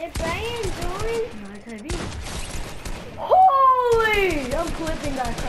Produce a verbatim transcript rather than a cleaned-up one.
Brian join? Nice heavy. Holy! I'm clipping that.